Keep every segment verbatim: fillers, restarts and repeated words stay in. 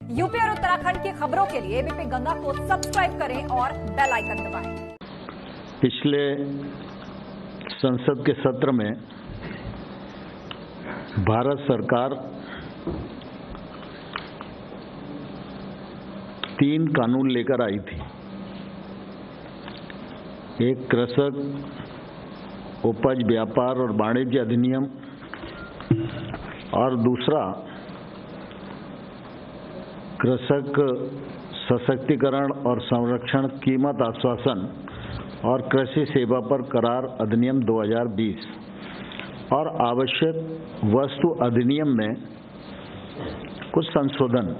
UP और उत्तराखंड की खबरों के लिए एबीपी गंगा को सब्सक्राइब करें और बेल आइकन दबाएं। पिछले संसद के सत्र में भारत सरकार तीन कानून लेकर आई थी। एक कृषक उपज व्यापार और वाणिज्य अधिनियम और दूसरा कृषक सशक्तिकरण और संरक्षण कीमत आश्वासन और कृषि सेवा पर करार अधिनियम दो हज़ार बीस और आवश्यक वस्तु अधिनियम में कुछ संशोधन,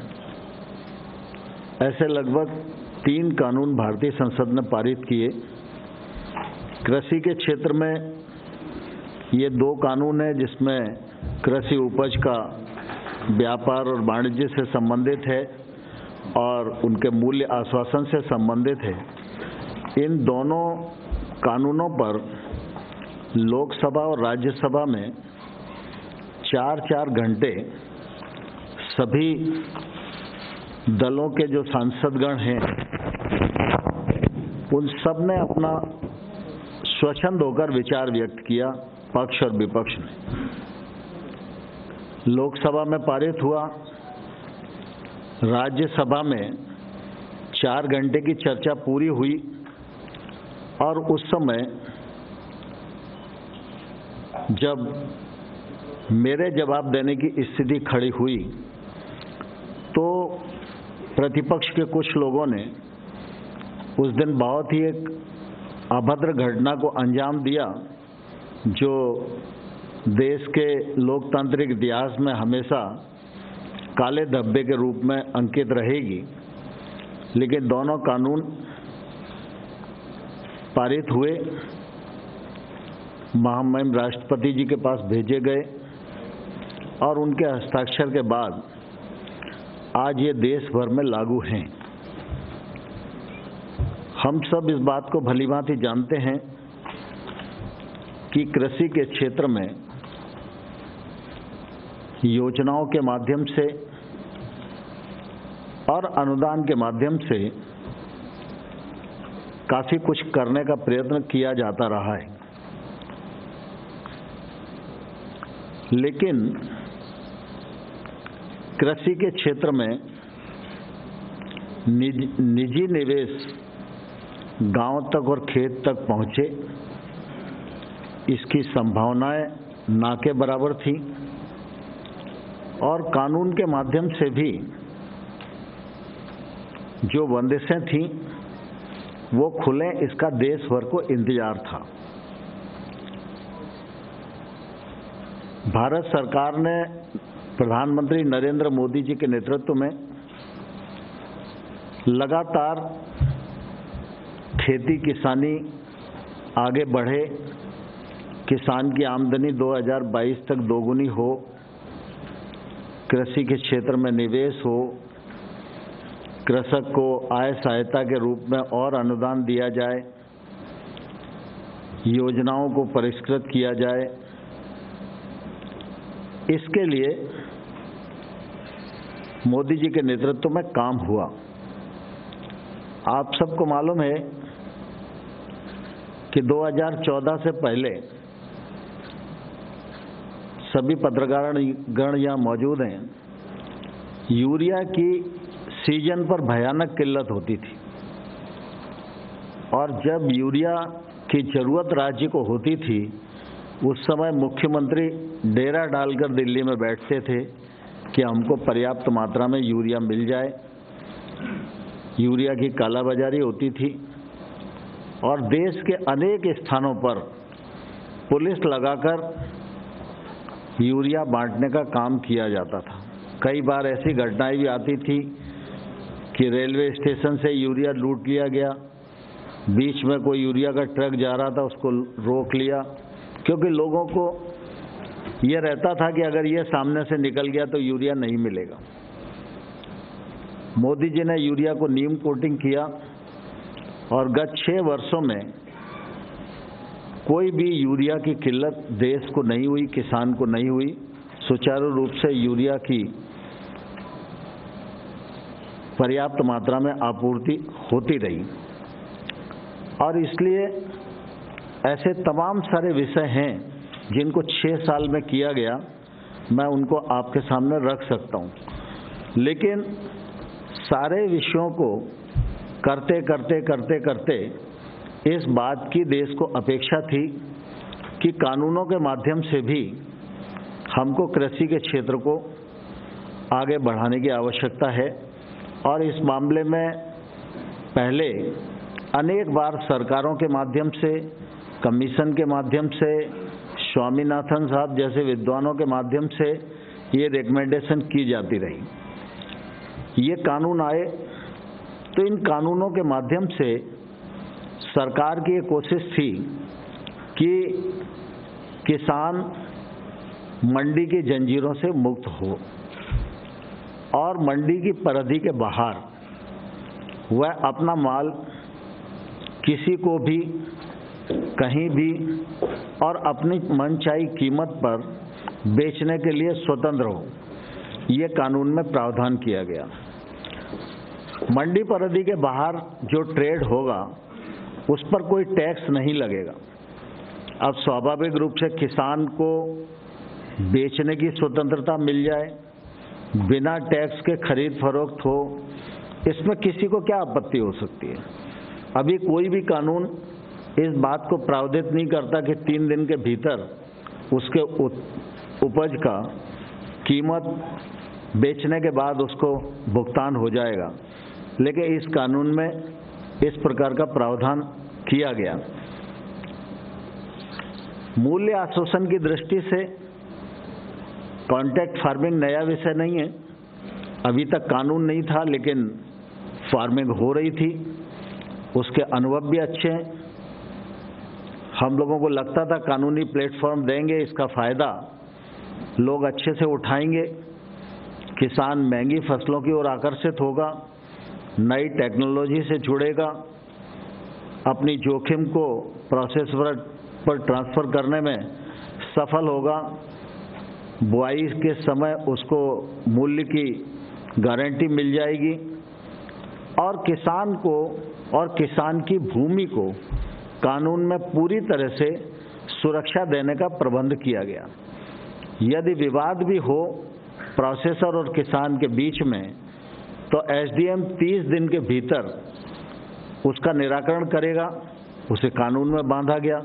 ऐसे लगभग तीन कानून भारतीय संसद ने पारित किए। कृषि के क्षेत्र में ये दो कानून हैं जिसमें कृषि उपज का व्यापार और वाणिज्य से संबंधित है और उनके मूल्य आश्वासन से संबंधित है। इन दोनों कानूनों पर लोकसभा और राज्यसभा में चार चार घंटे सभी दलों के जो सांसदगण हैं उन सब ने अपना स्वच्छंद होकर विचार व्यक्त किया, पक्ष और विपक्ष में। लोकसभा में पारित हुआ, राज्यसभा में चार घंटे की चर्चा पूरी हुई और उस समय जब मेरे जवाब देने की स्थिति खड़ी हुई तो प्रतिपक्ष के कुछ लोगों ने उस दिन बहुत ही एक अभद्र घटना को अंजाम दिया जो देश के लोकतांत्रिक इतिहास में हमेशा काले धब्बे के रूप में अंकित रहेगी। लेकिन दोनों कानून पारित हुए, महामहिम राष्ट्रपति जी के पास भेजे गए और उनके हस्ताक्षर के बाद आज ये देश भर में लागू हैं। हम सब इस बात को भलीभांति जानते हैं कि कृषि के क्षेत्र में योजनाओं के माध्यम से और अनुदान के माध्यम से काफी कुछ करने का प्रयत्न किया जाता रहा है, लेकिन कृषि के क्षेत्र में निज, निजी निवेश गांव तक और खेत तक पहुंचे, इसकी संभावनाएं ना के बराबर थी और कानून के माध्यम से भी जो बंदिशें थीं वो खुले, इसका देश भर को इंतजार था। भारत सरकार ने प्रधानमंत्री नरेंद्र मोदी जी के नेतृत्व में लगातार खेती किसानी आगे बढ़े, किसान की आमदनी दो हज़ार बाईस तक दोगुनी हो, कृषि के क्षेत्र में निवेश हो, कृषक को आय सहायता के रूप में और अनुदान दिया जाए, योजनाओं को परिष्कृत किया जाए। इसके लिए मोदी जी के नेतृत्व में काम हुआ। आप सबको मालूम है कि दो हज़ार चौदह से पहले सभी पत्रकार गण यहाँ मौजूद हैं, यूरिया की सीजन पर भयानक किल्लत होती थी और जब यूरिया की जरूरत राज्य को होती थी उस समय मुख्यमंत्री डेरा डालकर दिल्ली में बैठते थे कि हमको पर्याप्त मात्रा में यूरिया मिल जाए। यूरिया की कालाबाजारी होती थी और देश के अनेक स्थानों पर पुलिस लगाकर यूरिया बांटने का काम किया जाता था। कई बार ऐसी घटनाएं भी आती थी कि रेलवे स्टेशन से यूरिया लूट लिया गया, बीच में कोई यूरिया का ट्रक जा रहा था उसको रोक लिया, क्योंकि लोगों को ये रहता था कि अगर ये सामने से निकल गया तो यूरिया नहीं मिलेगा। मोदी जी ने यूरिया को नीम कोटिंग किया और गत छह वर्षों में कोई भी यूरिया की किल्लत देश को नहीं हुई, किसान को नहीं हुई। सुचारू रूप से यूरिया की पर्याप्त मात्रा में आपूर्ति होती रही। और इसलिए ऐसे तमाम सारे विषय हैं जिनको छः साल में किया गया, मैं उनको आपके सामने रख सकता हूँ। लेकिन सारे विषयों को करते करते करते करते इस बात की देश को अपेक्षा थी कि कानूनों के माध्यम से भी हमको कृषि के क्षेत्र को आगे बढ़ाने की आवश्यकता है। और इस मामले में पहले अनेक बार सरकारों के माध्यम से, कमीशन के माध्यम से, स्वामीनाथन साहब जैसे विद्वानों के माध्यम से ये रिकमेंडेशन की जाती रही। ये कानून आए तो इन कानूनों के माध्यम से सरकार की ये कोशिश थी कि किसान मंडी की जंजीरों से मुक्त हो और मंडी की परिधि के बाहर वह अपना माल किसी को भी कहीं भी और अपनी मनचाही कीमत पर बेचने के लिए स्वतंत्र हो। ये कानून में प्रावधान किया गया। मंडी परिधि के बाहर जो ट्रेड होगा उस पर कोई टैक्स नहीं लगेगा। अब स्वाभाविक रूप से किसान को बेचने की स्वतंत्रता मिल जाए, बिना टैक्स के खरीद फरोख्त हो, इसमें किसी को क्या आपत्ति हो सकती है। अभी कोई भी कानून इस बात को प्रावधानित नहीं करता कि तीन दिन के भीतर उसके उपज का कीमत बेचने के बाद उसको भुगतान हो जाएगा, लेकिन इस कानून में इस प्रकार का प्रावधान किया गया। मूल्य आश्वासन की दृष्टि से कॉन्ट्रैक्ट फार्मिंग नया विषय नहीं है, अभी तक कानून नहीं था, लेकिन फार्मिंग हो रही थी, उसके अनुभव भी अच्छे हैं। हम लोगों को लगता था कानूनी प्लेटफॉर्म देंगे, इसका फ़ायदा लोग अच्छे से उठाएंगे, किसान महंगी फसलों की ओर आकर्षित होगा, नई टेक्नोलॉजी से जुड़ेगा, अपनी जोखिम को प्रोसेस पर ट्रांसफ़र करने में सफल होगा, बुआई के समय उसको मूल्य की गारंटी मिल जाएगी और किसान को और किसान की भूमि को कानून में पूरी तरह से सुरक्षा देने का प्रबंध किया गया। यदि विवाद भी हो प्रोसेसर और किसान के बीच में तो एसडीएम तीस दिन के भीतर उसका निराकरण करेगा, उसे कानून में बांधा गया।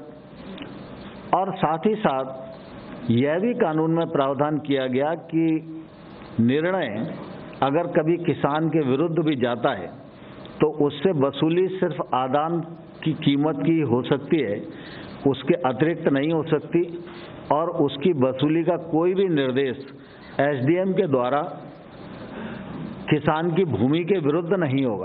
और साथ ही साथ यह भी कानून में प्रावधान किया गया कि निर्णय अगर कभी किसान के विरुद्ध भी जाता है तो उससे वसूली सिर्फ आदान की कीमत की हो सकती है, उसके अतिरिक्त नहीं हो सकती, और उसकी वसूली का कोई भी निर्देश एसडीएम के द्वारा किसान की भूमि के विरुद्ध नहीं होगा।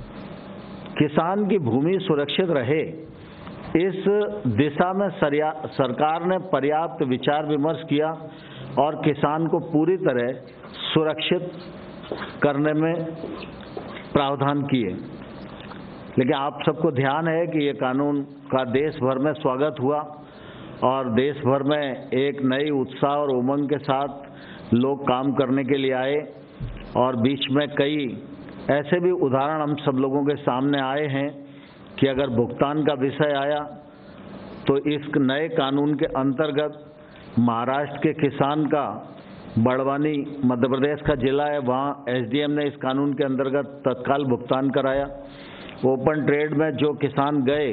किसान की भूमि सुरक्षित रहे, इस दिशा में सरकार ने पर्याप्त विचार विमर्श किया और किसान को पूरी तरह सुरक्षित करने में प्रावधान किए। लेकिन आप सबको ध्यान है कि ये कानून का देश भर में स्वागत हुआ और देश भर में एक नई उत्साह और उमंग के साथ लोग काम करने के लिए आए, और बीच में कई ऐसे भी उदाहरण हम सब लोगों के सामने आए हैं कि अगर भुगतान का विषय आया तो इस नए कानून के अंतर्गत महाराष्ट्र के किसान का, बड़वानी मध्य प्रदेश का जिला है, वहाँ एसडीएम ने इस कानून के अंतर्गत तत्काल भुगतान कराया। ओपन ट्रेड में जो किसान गए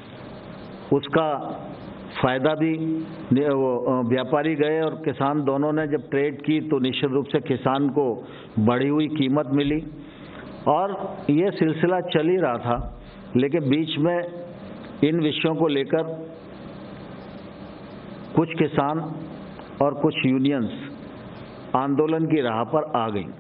उसका फ़ायदा भी, वो व्यापारी गए और किसान दोनों ने जब ट्रेड की तो निश्चित रूप से किसान को बढ़ी हुई कीमत मिली, और ये सिलसिला चल ही रहा था। लेकिन बीच में इन विषयों को लेकर कुछ किसान और कुछ यूनियंस आंदोलन की राह पर आ गई।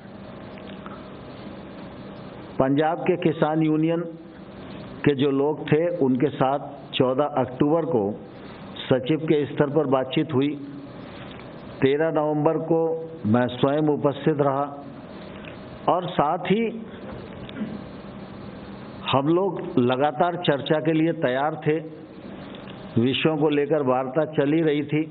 पंजाब के किसान यूनियन के जो लोग थे उनके साथ चौदह अक्टूबर को सचिव के स्तर पर बातचीत हुई। तेरह नवंबर को मैं स्वयं उपस्थित रहा और साथ ही हम लोग लगातार चर्चा के लिए तैयार थे। विषयों को लेकर वार्ता चली रही थी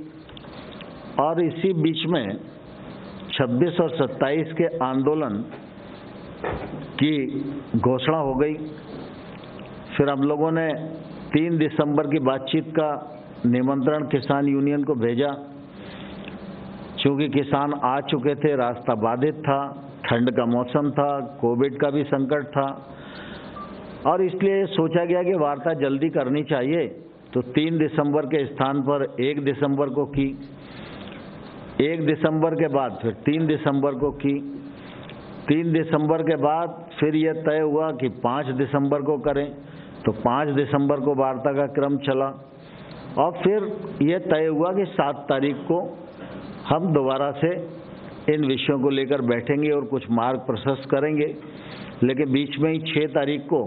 और इसी बीच में छब्बीस और सत्ताईस के आंदोलन की घोषणा हो गई। फिर हम लोगों ने तीन दिसंबर की बातचीत का निमंत्रण किसान यूनियन को भेजा। चूंकि किसान आ चुके थे, रास्ता बाधित था, ठंड का मौसम था, कोविड का भी संकट था और इसलिए सोचा गया कि वार्ता जल्दी करनी चाहिए। तो तीन दिसंबर के स्थान पर एक दिसंबर को की, एक दिसंबर के बाद फिर तीन दिसंबर को की, तीन दिसंबर के बाद फिर यह तय हुआ कि पाँच दिसंबर को करें, तो पाँच दिसंबर को वार्ता का क्रम चला और फिर यह तय हुआ कि सात तारीख को हम दोबारा से इन विषयों को लेकर बैठेंगे और कुछ मार्ग प्रशस्त करेंगे। लेकिन बीच में ही छः तारीख को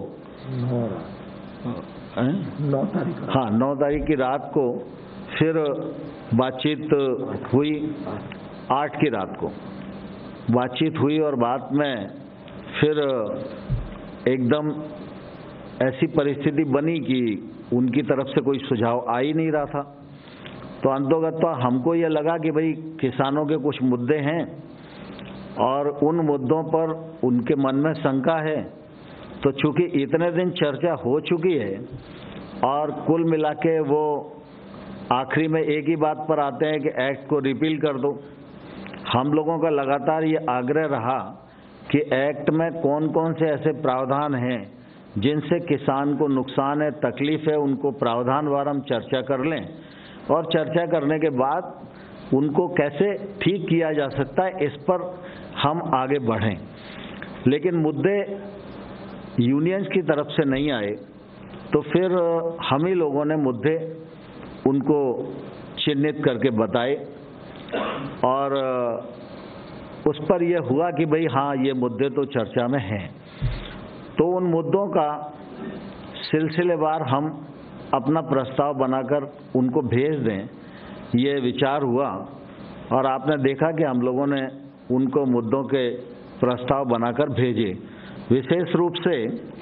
नौ तारीख हाँ नौ तारीख की रात को फिर बातचीत हुई। आठ की रात को बातचीत हुई और बात में फिर एकदम ऐसी परिस्थिति बनी कि उनकी तरफ से कोई सुझाव आ ही नहीं रहा था। तो अंतोगत हमको ये लगा कि भाई किसानों के कुछ मुद्दे हैं और उन मुद्दों पर उनके मन में शंका है। तो चूंकि इतने दिन चर्चा हो चुकी है और कुल मिला के वो आखिरी में एक ही बात पर आते हैं कि एक्ट को रिपील कर दो। हम लोगों का लगातार ये आग्रह रहा कि एक्ट में कौन कौन से ऐसे प्रावधान हैं जिनसे किसान को नुकसान है, तकलीफ है, उनको प्रावधानवार हम चर्चा कर लें और चर्चा करने के बाद उनको कैसे ठीक किया जा सकता है इस पर हम आगे बढ़ें। लेकिन मुद्दे यूनियंस की तरफ से नहीं आए तो फिर हम ही लोगों ने मुद्दे उनको चिन्हित करके बताए और उस पर यह हुआ कि भाई हाँ ये मुद्दे तो चर्चा में हैं। तो उन मुद्दों का सिलसिलेवार हम अपना प्रस्ताव बनाकर उनको भेज दें, ये विचार हुआ और आपने देखा कि हम लोगों ने उनको मुद्दों के प्रस्ताव बनाकर भेजे। विशेष रूप से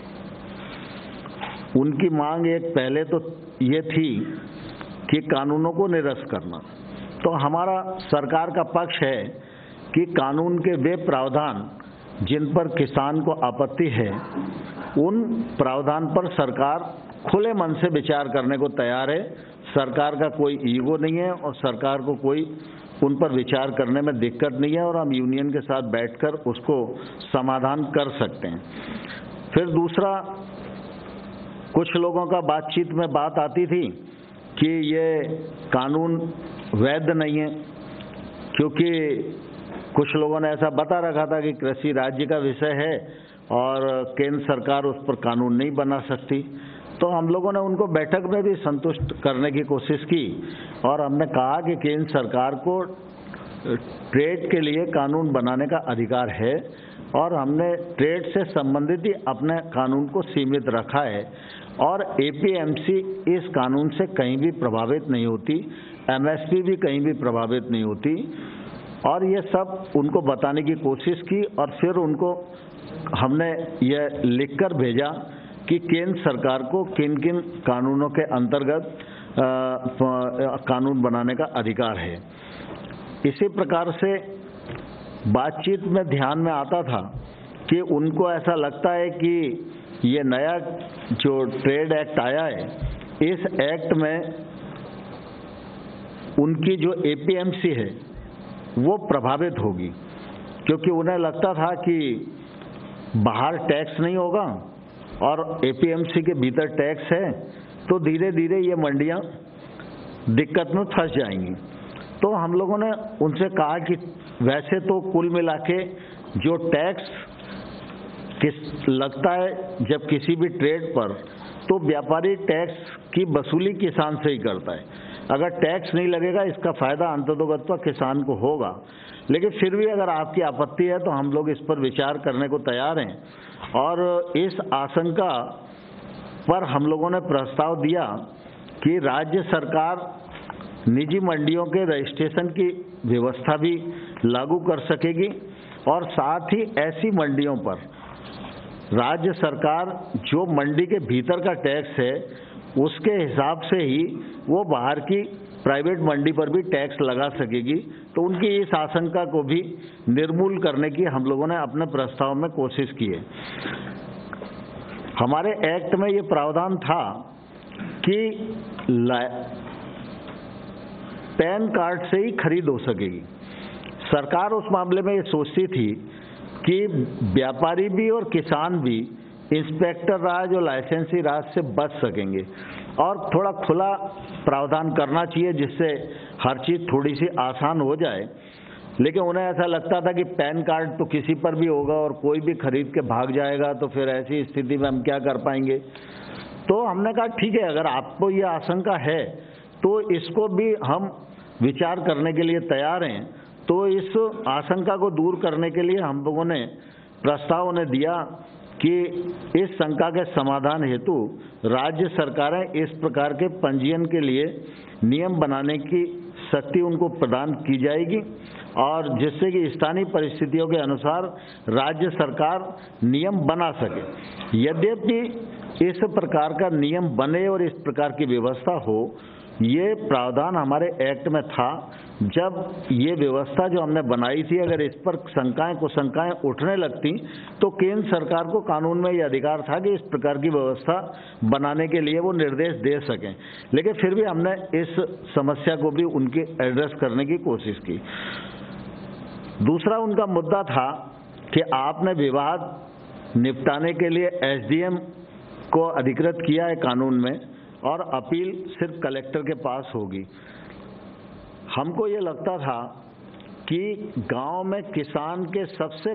उनकी मांग एक पहले तो ये थी कि कानूनों को निरस्त करना। तो हमारा सरकार का पक्ष है कि कानून के वे प्रावधान जिन पर किसान को आपत्ति है उन प्रावधान पर सरकार खुले मन से विचार करने को तैयार है। सरकार का कोई ईगो नहीं है और सरकार को कोई उन पर विचार करने में दिक्कत नहीं है और हम यूनियन के साथ बैठकर उसको समाधान कर सकते हैं। फिर दूसरा, कुछ लोगों का बातचीत में बात आती थी कि ये कानून वैध नहीं है, क्योंकि कुछ लोगों ने ऐसा बता रखा था कि कृषि राज्य का विषय है और केंद्र सरकार उस पर कानून नहीं बना सकती। तो हम लोगों ने उनको बैठक में भी संतुष्ट करने की कोशिश की और हमने कहा कि केंद्र सरकार को ट्रेड के लिए कानून बनाने का अधिकार है और हमने ट्रेड से संबंधित ही अपने कानून को सीमित रखा है और एपीएमसी इस कानून से कहीं भी प्रभावित नहीं होती, एमएसपी भी कहीं भी प्रभावित नहीं होती। और ये सब उनको बताने की कोशिश की और फिर उनको हमने ये लिखकर भेजा कि केंद्र सरकार को किन किन कानूनों के अंतर्गत कानून बनाने का अधिकार है। इसी प्रकार से बातचीत में ध्यान में आता था कि उनको ऐसा लगता है कि ये नया जो ट्रेड एक्ट आया है, इस एक्ट में उनकी जो एपीएमसी है वो प्रभावित होगी, क्योंकि उन्हें लगता था कि बाहर टैक्स नहीं होगा और एपीएमसी के भीतर टैक्स है, तो धीरे धीरे ये मंडियां दिक्कत में फंस जाएंगी। तो हम लोगों ने उनसे कहा कि वैसे तो कुल मिला के जो टैक्स किस लगता है जब किसी भी ट्रेड पर, तो व्यापारी टैक्स की वसूली किसान से ही करता है। अगर टैक्स नहीं लगेगा इसका फायदा अंततोगत्वा किसान को होगा। लेकिन फिर भी अगर आपकी आपत्ति है तो हम लोग इस पर विचार करने को तैयार हैं और इस आशंका पर हम लोगों ने प्रस्ताव दिया कि राज्य सरकार निजी मंडियों के रजिस्ट्रेशन की व्यवस्था भी लागू कर सकेगी और साथ ही ऐसी मंडियों पर राज्य सरकार जो मंडी के भीतर का टैक्स है उसके हिसाब से ही वो बाहर की प्राइवेट मंडी पर भी टैक्स लगा सकेगी। तो उनकी इस आशंका को भी निर्मूल करने की हम लोगों ने अपने प्रस्ताव में कोशिश की है। हमारे एक्ट में ये प्रावधान था कि पैन कार्ड से ही खरीद हो सकेगी। सरकार उस मामले में ये सोचती थी कि व्यापारी भी और किसान भी इंस्पेक्टर राज और लाइसेंसी राज से बच सकेंगे और थोड़ा खुला प्रावधान करना चाहिए जिससे हर चीज़ थोड़ी सी आसान हो जाए। लेकिन उन्हें ऐसा लगता था कि पैन कार्ड तो किसी पर भी होगा और कोई भी खरीद के भाग जाएगा, तो फिर ऐसी स्थिति में हम क्या कर पाएंगे। तो हमने कहा ठीक है, अगर आपको ये आशंका है तो इसको भी हम विचार करने के लिए तैयार हैं। तो इस आशंका को दूर करने के लिए हम लोगों ने प्रस्ताव उन्हें दिया कि इस शंका के समाधान हेतु राज्य सरकारें इस प्रकार के पंजीयन के लिए नियम बनाने की शक्ति उनको प्रदान की जाएगी और जिससे कि स्थानीय परिस्थितियों के अनुसार राज्य सरकार नियम बना सके। यद्यपि इस प्रकार का नियम बने और इस प्रकार की व्यवस्था हो, ये प्रावधान हमारे एक्ट में था। जब ये व्यवस्था जो हमने बनाई थी, अगर इस पर शंकाएं कुशंकाएं उठने लगती तो केंद्र सरकार को कानून में ये अधिकार था कि इस प्रकार की व्यवस्था बनाने के लिए वो निर्देश दे सकें। लेकिन फिर भी हमने इस समस्या को भी उनके एड्रेस करने की कोशिश की। दूसरा उनका मुद्दा था कि आपने विवाद निपटाने के लिए एस डी एम को अधिकृत किया है कानून में और अपील सिर्फ कलेक्टर के पास होगी। हमको ये लगता था कि गांव में किसान के सबसे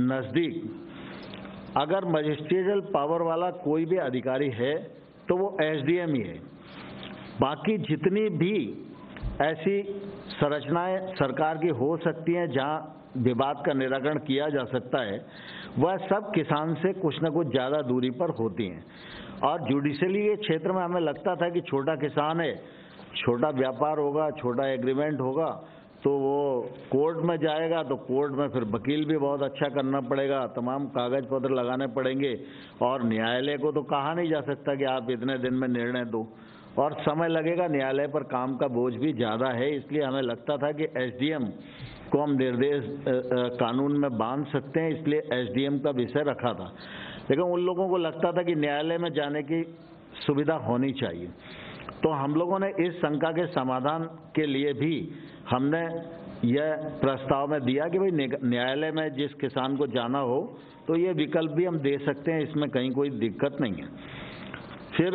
नज़दीक अगर मजिस्ट्रियल पावर वाला कोई भी अधिकारी है तो वो एस डी एम ही है। बाकी जितनी भी ऐसी संरचनाएं सरकार की हो सकती हैं जहां विवाद का निराकरण किया जा सकता है, वह सब किसान से कुछ न कुछ ज़्यादा दूरी पर होती हैं। और जुडिशली ये क्षेत्र में हमें लगता था कि छोटा किसान है, छोटा व्यापार होगा, छोटा एग्रीमेंट होगा, तो वो कोर्ट में जाएगा तो कोर्ट में फिर वकील भी बहुत अच्छा करना पड़ेगा, तमाम कागज पत्र लगाने पड़ेंगे और न्यायालय को तो कहा नहीं जा सकता कि आप इतने दिन में निर्णय दो और समय लगेगा। न्यायालय पर काम का बोझ भी ज़्यादा है, इसलिए हमें लगता था कि एस डी एम को हम निर्देश कानून में बांध सकते हैं, इसलिए एस डी एम का विषय रखा था। लेकिन उन लोगों को लगता था कि न्यायालय में जाने की सुविधा होनी चाहिए। तो हम लोगों ने इस शंका के समाधान के लिए भी हमने यह प्रस्ताव में दिया कि भाई न्यायालय में जिस किसान को जाना हो तो ये विकल्प भी हम दे सकते हैं, इसमें कहीं कोई दिक्कत नहीं है। फिर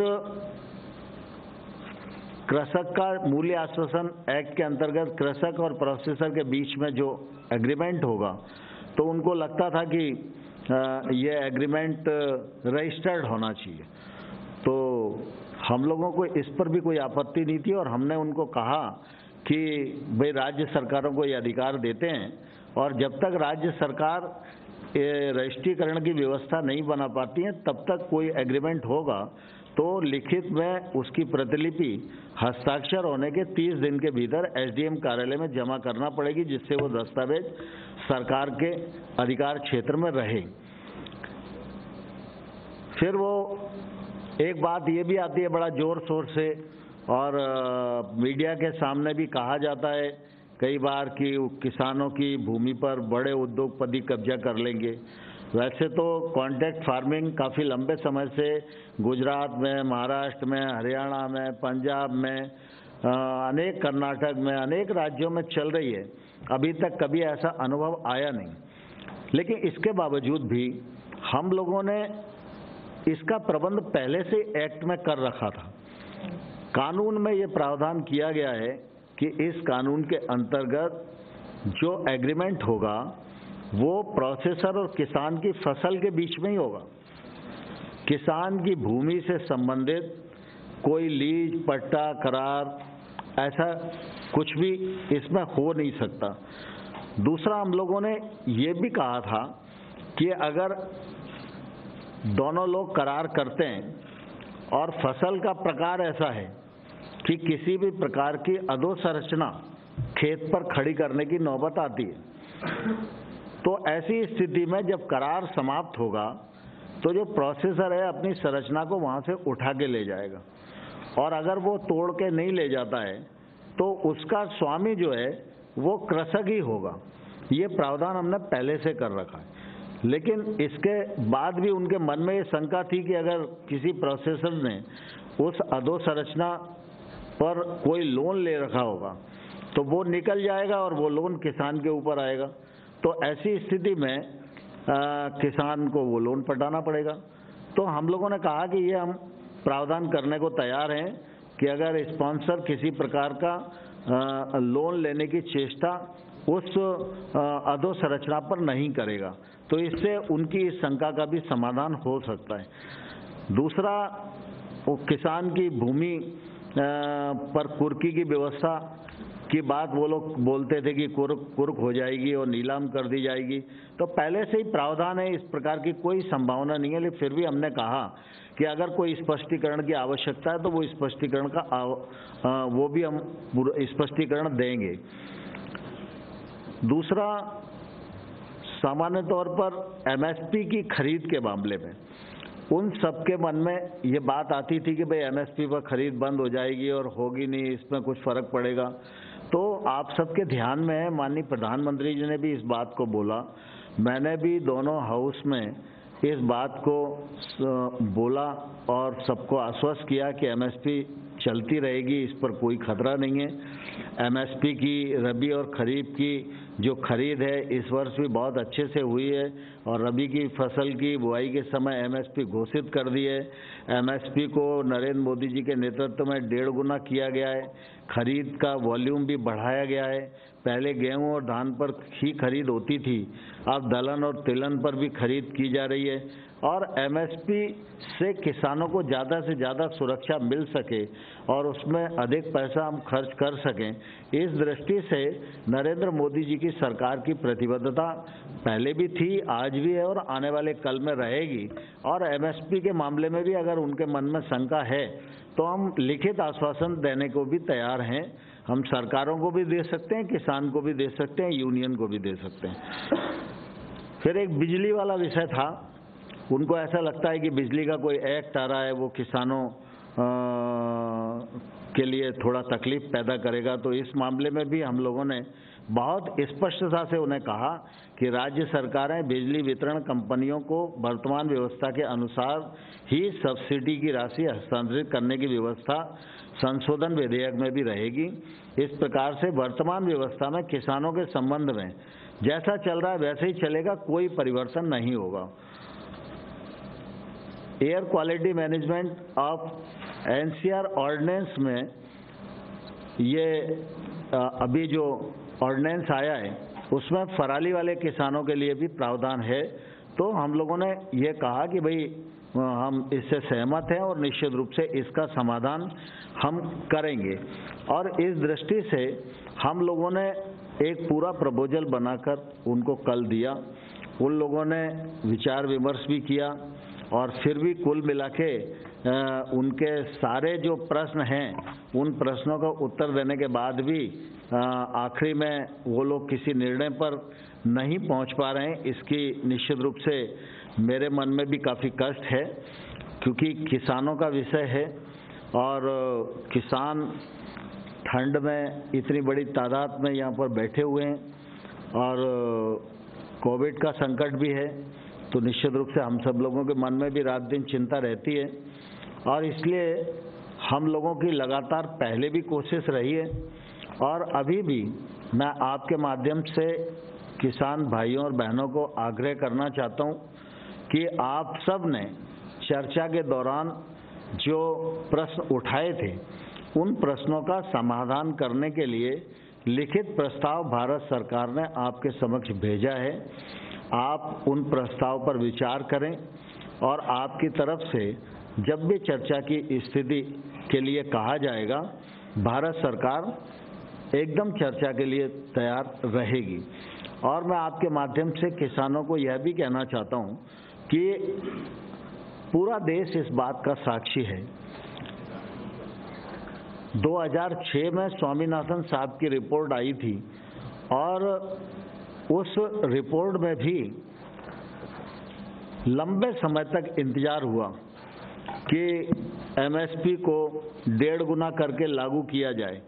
कृषक का मूल्य आश्वासन एक्ट के अंतर्गत कृषक और प्रोसेसर के बीच में जो एग्रीमेंट होगा, तो उनको लगता था कि ये एग्रीमेंट रजिस्टर्ड होना चाहिए। तो हम लोगों को इस पर भी कोई आपत्ति नहीं थी और हमने उनको कहा कि भाई राज्य सरकारों को ये अधिकार देते हैं और जब तक राज्य सरकार रजिस्ट्रीकरण की व्यवस्था नहीं बना पाती है तब तक कोई एग्रीमेंट होगा तो लिखित में उसकी प्रतिलिपि हस्ताक्षर होने के तीस दिन के भीतर एस डी एम कार्यालय में जमा करना पड़ेगी, जिससे वो दस्तावेज सरकार के अधिकार क्षेत्र में रहे। फिर वो एक बात ये भी आती है बड़ा जोर शोर से और आ, मीडिया के सामने भी कहा जाता है कई बार कि किसानों की भूमि पर बड़े उद्योगपति कब्जा कर लेंगे। वैसे तो कॉन्ट्रैक्ट फार्मिंग काफ़ी लंबे समय से गुजरात में, महाराष्ट्र में, हरियाणा में, पंजाब में, अनेक कर्नाटक में, अनेक राज्यों में चल रही है। अभी तक कभी ऐसा अनुभव आया नहीं। लेकिन इसके बावजूद भी हम लोगों ने इसका प्रबंध पहले से एक्ट में कर रखा था। कानून में ये प्रावधान किया गया है कि इस कानून के अंतर्गत जो एग्रीमेंट होगा वो प्रोसेसर और किसान की फसल के बीच में ही होगा। किसान की भूमि से संबंधित कोई लीज, पट्टा, करार ऐसा कुछ भी इसमें हो नहीं सकता। दूसरा, हम लोगों ने ये भी कहा था कि अगर दोनों लोग करार करते हैं और फसल का प्रकार ऐसा है कि किसी भी प्रकार की अधोसंरचना खेत पर खड़ी करने की नौबत आती है, तो ऐसी स्थिति में जब करार समाप्त होगा तो जो प्रोसेसर है अपनी संरचना को वहाँ से उठा के ले जाएगा और अगर वो तोड़ के नहीं ले जाता है तो उसका स्वामी जो है वो कृषक ही होगा। ये प्रावधान हमने पहले से कर रखा है। लेकिन इसके बाद भी उनके मन में ये शंका थी कि अगर किसी प्रोसेसर ने उस अधोसंरचना पर कोई लोन ले रखा होगा तो वो निकल जाएगा और वो लोन किसान के ऊपर आएगा, तो ऐसी स्थिति में आ, किसान को वो लोन पटाना पड़ेगा। तो हम लोगों ने कहा कि ये हम प्रावधान करने को तैयार हैं कि अगर स्पॉन्सर किसी प्रकार का आ, लोन लेने की चेष्टा उस अधोसंरचना पर नहीं करेगा तो इससे उनकी इस शंका का भी समाधान हो सकता है। दूसरा, वो किसान की भूमि पर कुर्की की व्यवस्था की बात वो लोग बोलते थे कि कुर्क कुर्क हो जाएगी और नीलाम कर दी जाएगी, तो पहले से ही प्रावधान है, इस प्रकार की कोई संभावना नहीं है। लेकिन फिर भी हमने कहा कि अगर कोई स्पष्टीकरण की आवश्यकता है तो वो स्पष्टीकरण का आ, वो भी हम स्पष्टीकरण देंगे। दूसरा, सामान्य तौर पर एमएसपी की खरीद के मामले में उन सबके मन में ये बात आती थी कि भाई एमएसपी पर खरीद बंद हो जाएगी और होगी नहीं, इसमें कुछ फर्क पड़ेगा। तो आप सबके ध्यान में है, माननीय प्रधानमंत्री जी ने भी इस बात को बोला, मैंने भी दोनों हाउस में इस बात को बोला और सबको आश्वस्त किया कि एमएसपी चलती रहेगी, इस पर कोई खतरा नहीं है। एमएसपी की रबी और खरीफ की जो खरीद है इस वर्ष भी बहुत अच्छे से हुई है और रबी की फसल की बुआई के समय एमएसपी घोषित कर दी है। एमएसपी को नरेंद्र मोदी जी के नेतृत्व में डेढ़ गुना किया गया है। खरीद का वॉल्यूम भी बढ़ाया गया है। पहले गेहूं और धान पर ही खरीद होती थी, अब दलहन और तिलहन पर भी खरीद की जा रही है और एमएसपी से किसानों को ज़्यादा से ज़्यादा सुरक्षा मिल सके और उसमें अधिक पैसा हम खर्च कर सकें, इस दृष्टि से नरेंद्र मोदी जी की सरकार की प्रतिबद्धता पहले भी थी, आज भी है और आने वाले कल में रहेगी। और एमएसपी के मामले में भी अगर उनके मन में शंका है तो हम लिखित आश्वासन देने को भी तैयार हैं। हम सरकारों को भी दे सकते हैं, किसान को भी दे सकते हैं, यूनियन को भी दे सकते हैं। फिर एक बिजली वाला विषय था, उनको ऐसा लगता है कि बिजली का कोई एक्ट आ रहा है वो किसानों आ, के लिए थोड़ा तकलीफ पैदा करेगा, तो इस मामले में भी हम लोगों ने बहुत स्पष्टता से उन्हें कहा कि राज्य सरकारें बिजली वितरण कंपनियों को वर्तमान व्यवस्था के अनुसार ही सब्सिडी की राशि हस्तांतरित करने की व्यवस्था संशोधन विधेयक में भी रहेगी। इस प्रकार से वर्तमान व्यवस्था में किसानों के संबंध में जैसा चल रहा है वैसे ही चलेगा, कोई परिवर्तन नहीं होगा। Air quality management of NCR ordinance में ये अभी जो ऑर्डिनेंस आया है उसमें फराली वाले किसानों के लिए भी प्रावधान है। तो हम लोगों ने ये कहा कि भाई हम इससे सहमत हैं और निश्चित रूप से इसका समाधान हम करेंगे। और इस दृष्टि से हम लोगों ने एक पूरा प्रपोजल बनाकर उनको कल दिया। उन लोगों ने विचार विमर्श भी किया और फिर भी कुल मिला के उनके सारे जो प्रश्न हैं उन प्रश्नों का उत्तर देने के बाद भी आखिरी में वो लोग किसी निर्णय पर नहीं पहुंच पा रहे हैं। इसकी निश्चित रूप से मेरे मन में भी काफ़ी कष्ट है, क्योंकि किसानों का विषय है और किसान ठंड में इतनी बड़ी तादाद में यहाँ पर बैठे हुए हैं और कोविड का संकट भी है, तो निश्चित रूप से हम सब लोगों के मन में भी रात दिन चिंता रहती है। और इसलिए हम लोगों की लगातार पहले भी कोशिश रही है और अभी भी मैं आपके माध्यम से किसान भाइयों और बहनों को आग्रह करना चाहता हूं कि आप सब ने चर्चा के दौरान जो प्रश्न उठाए थे उन प्रश्नों का समाधान करने के लिए लिखित प्रस्ताव भारत सरकार ने आपके समक्ष भेजा है। आप उन प्रस्ताव पर विचार करें और आपकी तरफ से जब भी चर्चा की स्थिति के लिए कहा जाएगा, भारत सरकार एकदम चर्चा के लिए तैयार रहेगी। और मैं आपके माध्यम से किसानों को यह भी कहना चाहता हूं कि पूरा देश इस बात का साक्षी है। दो हज़ार छह में स्वामीनाथन साहब की रिपोर्ट आई थी और उस रिपोर्ट में भी लंबे समय तक इंतजार हुआ कि एमएसपी को डेढ़ गुना करके लागू किया जाए,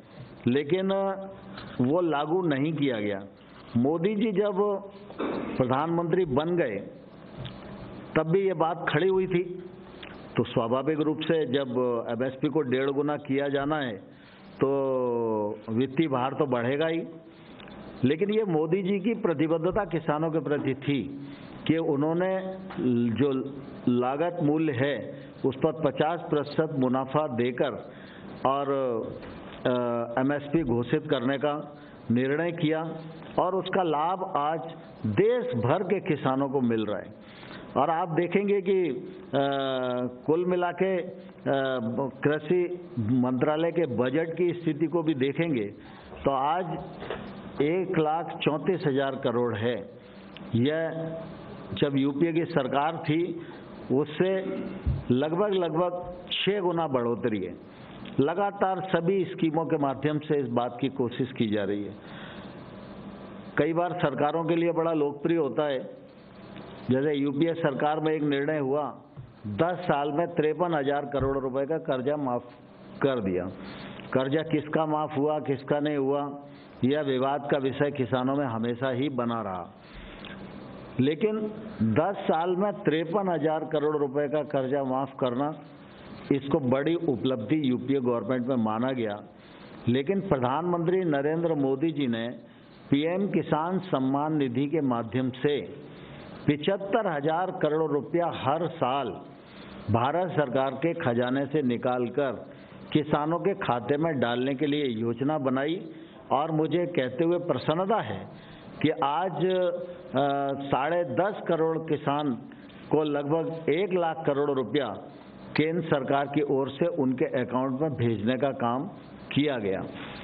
लेकिन वो लागू नहीं किया गया। मोदी जी जब प्रधानमंत्री बन गए तब भी ये बात खड़ी हुई थी, तो स्वाभाविक रूप से जब एमएसपी को डेढ़ गुना किया जाना है तो वित्तीय भार तो बढ़ेगा ही। लेकिन ये मोदी जी की प्रतिबद्धता किसानों के प्रति थी कि उन्होंने जो लागत मूल्य है उस पर पचास प्रतिशत मुनाफा देकर और एमएसपी घोषित करने का निर्णय किया और उसका लाभ आज देश भर के किसानों को मिल रहा है। और आप देखेंगे कि आ, कुल मिला के कृषि मंत्रालय के बजट की स्थिति को भी देखेंगे तो आज एक लाख चौंतीस हजार करोड़ है। यह जब यूपीए की सरकार थी उससे लगभग लगभग छः गुना बढ़ोतरी है। लगातार सभी स्कीमों के माध्यम से इस बात की कोशिश की जा रही है। कई बार सरकारों के लिए बड़ा लोकप्रिय होता है, जैसे यूपीए सरकार में एक निर्णय हुआ, दस साल में तिरपन हजार करोड़ रुपए का कर्जा माफ कर दिया। कर्जा किसका माफ हुआ, किसका नहीं हुआ, यह विवाद का विषय किसानों में हमेशा ही बना रहा। लेकिन दस साल में तिरपन हजार करोड़ रुपए का कर्जा माफ करना, इसको बड़ी उपलब्धि यूपीए गवर्नमेंट में माना गया। लेकिन प्रधानमंत्री नरेंद्र मोदी जी ने पीएम किसान सम्मान निधि के माध्यम से पिचहत्तर हजार करोड़ रुपया हर साल भारत सरकार के खजाने से निकालकर किसानों के खाते में डालने के लिए योजना बनाई। और मुझे कहते हुए प्रसन्नता है कि आज साढ़े दस करोड़ किसान को लगभग एक लाख करोड़ रुपया केंद्र सरकार की ओर से उनके अकाउंट में भेजने का काम किया गया।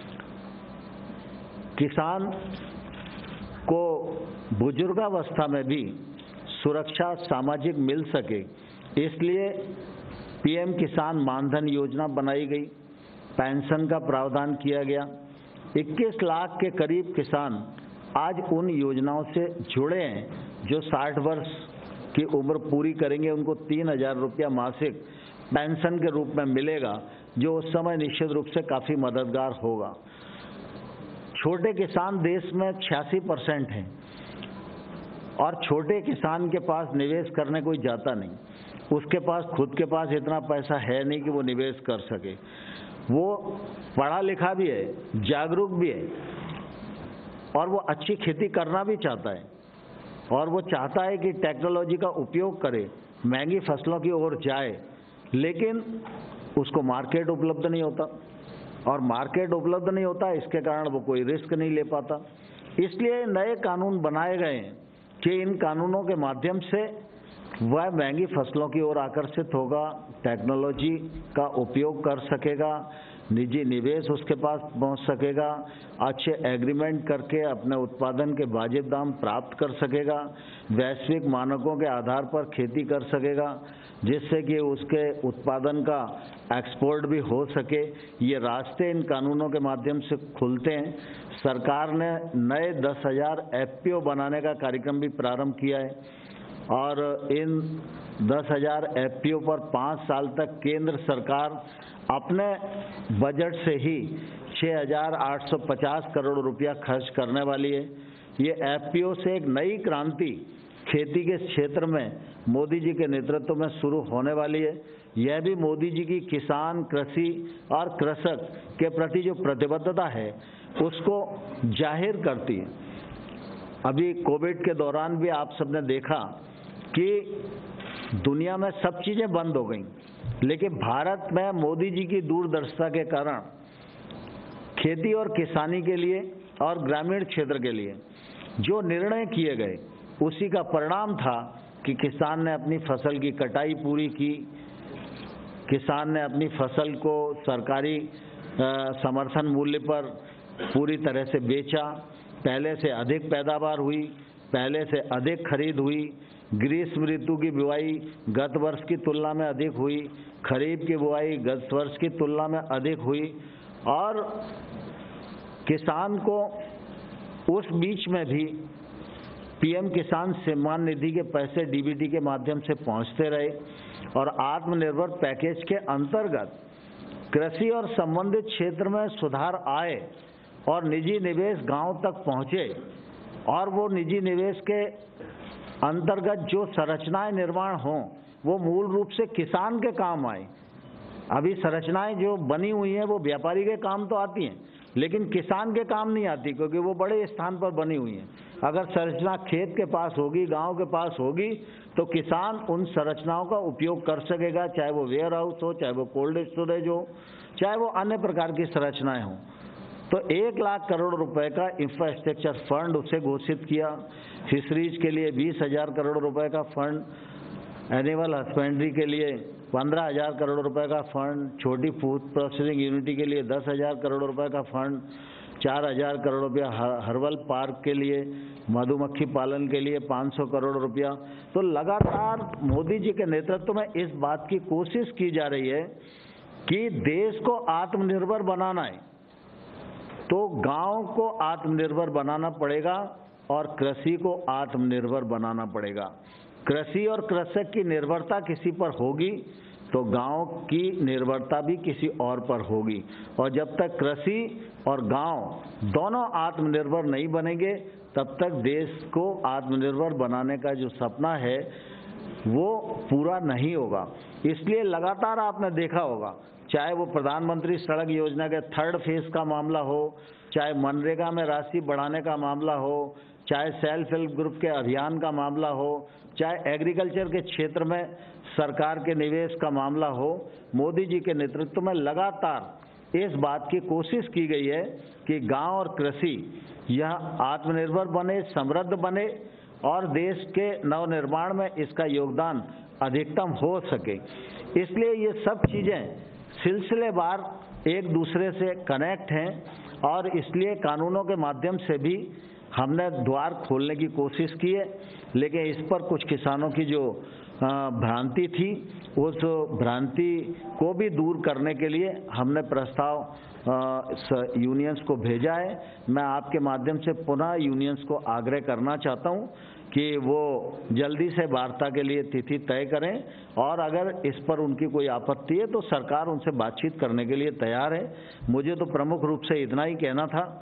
किसान को बुजुर्गावस्था में भी सुरक्षा सामाजिक मिल सके, इसलिए पीएम किसान मानधन योजना बनाई गई, पेंशन का प्रावधान किया गया। इक्कीस लाख के करीब किसान आज उन योजनाओं से जुड़े हैं। जो साठ वर्ष की उम्र पूरी करेंगे उनको तीन हजार रुपया मासिक पेंशन के रूप में मिलेगा, जो उस समय निश्चित रूप से काफ़ी मददगार होगा। छोटे किसान देश में छियासी परसेंट हैं और छोटे किसान के पास निवेश करने कोई जाता नहीं। उसके पास खुद के पास इतना पैसा है नहीं कि वो निवेश कर सके। वो पढ़ा लिखा भी है, जागरूक भी है और वो अच्छी खेती करना भी चाहता है और वो चाहता है कि टेक्नोलॉजी का उपयोग करे, महंगी फसलों की ओर जाए। लेकिन उसको मार्केट उपलब्ध नहीं होता और मार्केट उपलब्ध नहीं होता, इसके कारण वो कोई रिस्क नहीं ले पाता। इसलिए नए कानून बनाए गए हैं कि इन कानूनों के माध्यम से वह महंगी फसलों की ओर आकर्षित होगा, टेक्नोलॉजी का उपयोग कर सकेगा, निजी निवेश उसके पास पहुंच सकेगा, अच्छे एग्रीमेंट करके अपने उत्पादन के वाजिब दाम प्राप्त कर सकेगा, वैश्विक मानकों के आधार पर खेती कर सकेगा, जिससे कि उसके उत्पादन का एक्सपोर्ट भी हो सके। ये रास्ते इन कानूनों के माध्यम से खुलते हैं। सरकार ने नए दस हजार एफपीओ बनाने का कार्यक्रम भी प्रारंभ किया है और इन दस हजार एफपीओ पर पाँच साल तक केंद्र सरकार अपने बजट से ही छः हजार आठ सौ पचास करोड़ रुपया खर्च करने वाली है। ये एफपीओ से एक नई क्रांति खेती के क्षेत्र में मोदी जी के नेतृत्व में शुरू होने वाली है। यह भी मोदी जी की किसान, कृषि और कृषक के प्रति जो प्रतिबद्धता है उसको जाहिर करती है। अभी कोविड के दौरान भी आप सबने देखा कि दुनिया में सब चीज़ें बंद हो गई, लेकिन भारत में मोदी जी की दूरदर्शिता के कारण खेती और किसानी के लिए और ग्रामीण क्षेत्र के लिए जो निर्णय किए गए उसी का परिणाम था कि किसान ने अपनी फसल की कटाई पूरी की, किसान ने अपनी फसल को सरकारी समर्थन मूल्य पर पूरी तरह से बेचा, पहले से अधिक पैदावार हुई, पहले से अधिक खरीद हुई, ग्रीष्म ऋतु की बुआई गत वर्ष की तुलना में अधिक हुई, खरीफ की बुआई गत वर्ष की तुलना में अधिक हुई और किसान को उस बीच में भी पीएम किसान सम्मान निधि के पैसे डीबीटी के माध्यम से पहुंचते रहे और आत्मनिर्भर पैकेज के अंतर्गत कृषि और संबंधित क्षेत्र में सुधार आए और निजी निवेश गांव तक पहुंचे और वो निजी निवेश के अंतर्गत जो संरचनाएं निर्माण हों वो मूल रूप से किसान के काम आए। अभी संरचनाएं जो बनी हुई हैं वो व्यापारी के काम तो आती हैं, लेकिन किसान के काम नहीं आती, क्योंकि वो बड़े स्थान पर बनी हुई हैं। अगर संरचना खेत के पास होगी, गांव के पास होगी, तो किसान उन संरचनाओं का उपयोग कर सकेगा, चाहे वो वेयर हाउस हो, चाहे वो कोल्ड स्टोरेज हो, चाहे वो अन्य प्रकार की संरचनाएं हों। तो एक लाख करोड़ रुपए का इंफ्रास्ट्रक्चर फंड उसे घोषित किया। फिशरीज के लिए बीस हजार करोड़ रुपए का फंड, एनिमल हस्बेंड्री के लिए पंद्रह हजार करोड़ रुपए का फंड, छोटी फूड प्रोसेसिंग यूनिटी के लिए दस हजार करोड़ रुपए का फंड, चार हजार करोड़ रुपया हर्बल पार्क के लिए, मधुमक्खी पालन के लिए पाँच सौ करोड़ रुपया। तो लगातार मोदी जी के नेतृत्व में इस बात की कोशिश की जा रही है कि देश को आत्मनिर्भर बनाना है, तो गांव को आत्मनिर्भर बनाना पड़ेगा और कृषि को आत्मनिर्भर बनाना पड़ेगा। कृषि और कृषक की निर्भरता किसी पर होगी तो गांव की निर्भरता भी किसी और पर होगी, और जब तक कृषि और गांव दोनों आत्मनिर्भर नहीं बनेंगे तब तक देश को आत्मनिर्भर बनाने का जो सपना है वो पूरा नहीं होगा। इसलिए लगातार आपने देखा होगा, चाहे वो प्रधानमंत्री सड़क योजना के थर्ड फेज का मामला हो, चाहे मनरेगा में राशि बढ़ाने का मामला हो, चाहे सेल्फ हेल्प ग्रुप के अभियान का मामला हो, चाहे एग्रीकल्चर के क्षेत्र में सरकार के निवेश का मामला हो, मोदी जी के नेतृत्व में लगातार इस बात की कोशिश की गई है कि गांव और कृषि यह आत्मनिर्भर बने, समृद्ध बने और देश के नवनिर्माण में इसका योगदान अधिकतम हो सके। इसलिए ये सब चीजें सिलसिलेवार एक दूसरे से कनेक्ट हैं और इसलिए कानूनों के माध्यम से भी हमने द्वार खोलने की कोशिश की है, लेकिन इस पर कुछ किसानों की जो भ्रांति थी उस भ्रांति को भी दूर करने के लिए हमने प्रस्ताव यूनियंस को भेजा है। मैं आपके माध्यम से पुनः यूनियंस को आग्रह करना चाहता हूं कि वो जल्दी से वार्ता के लिए तिथि तय करें और अगर इस पर उनकी कोई आपत्ति है तो सरकार उनसे बातचीत करने के लिए तैयार है। मुझे तो प्रमुख रूप से इतना ही कहना था।